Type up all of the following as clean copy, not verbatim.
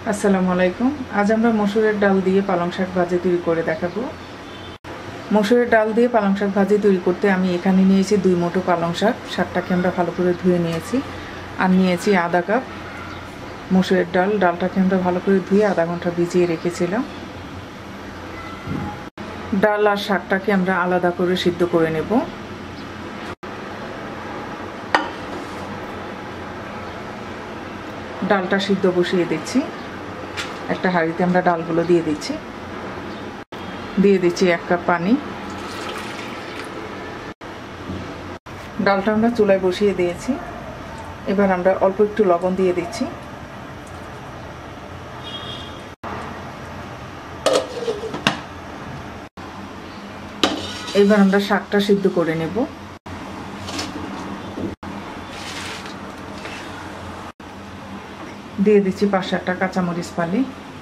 আসসালামু আলাইকুম। আজ আমরা মসুরের ডাল দিয়ে পালং শাক ভাজি তৈরি করে দেখাবো। মসুরের ডাল দিয়ে পালং শাক ভাজি তৈরি করতে আমি এখানে নিয়েছি 2 মুঠো পালং শাক। শাকটাকে আমরা ভালো করে ধুয়ে নিয়েছি। আর নিয়েছি আধা কাপ মসুরের ডাল। ডালটাকে আমরা ভালো করে ধুয়ে আধা ঘন্টা ভিজিয়ে রেখেছিলাম। ডাল আর শাকটাকে আমরা আলাদা করে সিদ্ধ করে নেব। ডালটা সিদ্ধ বসিয়ে দিচ্ছি। একটা হাঁড়িতে আমরা ডালগুলো দিয়ে দিচ্ছি 1 কাপ পানি। ডালটা আমরা চুলায় বসিয়ে দিয়েছি। এবার আমরা অল্প একটু লবণ দিয়ে দিচ্ছি। এবার আমরা শাকটা সিদ্ধ করে নেব। দিয়ে দিচ্ছি 5-7টা কাঁচামরিচ ফালি,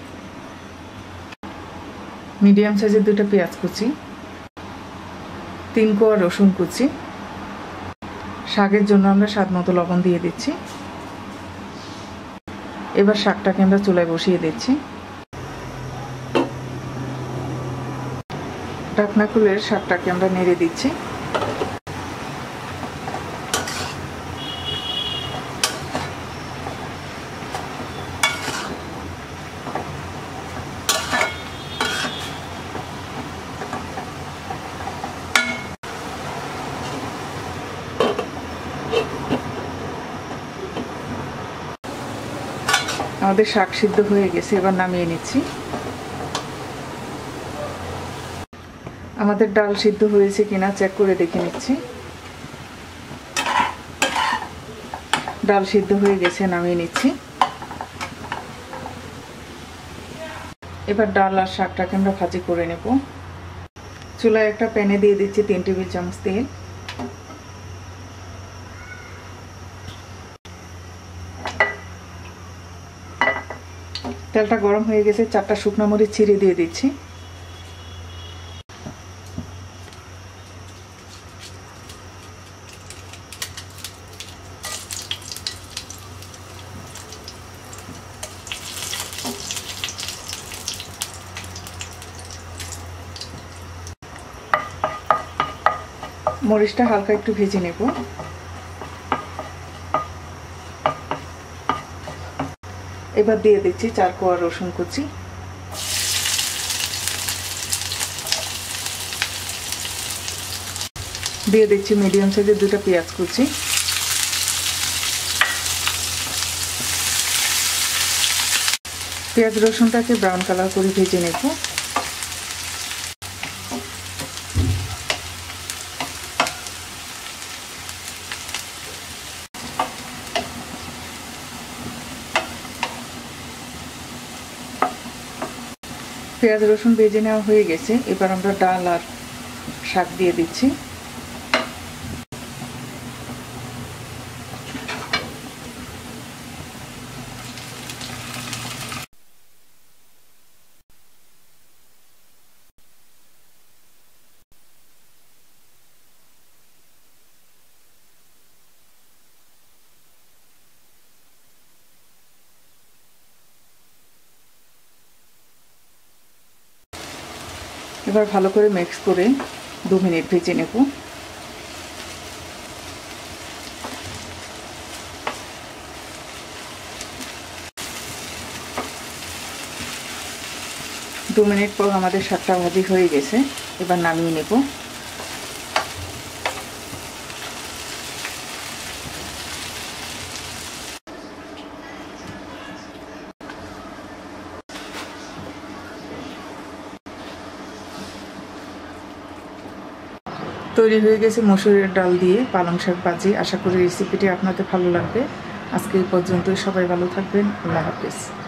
মিডিয়াম সাইজের 2টা পেঁয়াজ কুচি, 3 কোয়া রসুন কুচি। শাকের জন্য আমরা স্বাদ মতো লবণ দিয়ে দিচ্ছি। এবার শাকটাকে আমরা চুলায় বসিয়ে দিচ্ছি। ঢাকনা খুলে শাকটাকে আমরা নেড়ে দিচ্ছি। আমাদের শাক সিদ্ধ হয়ে গেছে, এবার নামিয়ে নিচ্ছি। আমাদের ডাল সিদ্ধ হয়েছে কিনা চেক করে দেখে নিচ্ছি। ডাল সিদ্ধ হয়ে গেছে, নামিয়ে নিচ্ছি। এবার ডাল আর শাকটাকে আমরা ভাজি করে নেব। চুলায় একটা প্যানে দিয়ে দিচ্ছি 3 টেবিল চামচ তেল। তেলটা গরম হয়ে গেছে, 4টা শুকনো মরিচ ছিঁড়ে দিয়ে দিচ্ছি। মরিচটা হালকা একটু ভেজে নেব। এবার দিয়ে দিচ্ছি 4 কোয়া রসুন কুচি, দিয়ে দিচ্ছি মিডিয়াম সাইজের 2টা পেঁয়াজ কুচি। পেঁয়াজ রসুনটাকে ব্রাউন কালার করে ভেজে নেব। পেঁয়াজ রসুন ভেজে নেওয়া হয়ে গেছে। এবার আমরা ডাল আর শাক দিয়ে দিচ্ছি। এবার ভালো করে মিক্স করে 2 মিনিট ভেজে নেব। দু মিনিট পর আমাদের শাকটা ভাজি হয়ে গেছে। এবার নামিয়ে নেব। তৈরি হয়ে গেছে মসুরের ডাল দিয়ে পালং শাক ভাজি। আশা করি রেসিপিটি আপনাদের ভালো লাগবে। আজকে এই পর্যন্তই। সবাই ভালো থাকবেন। আল্লাহ হাফেজ।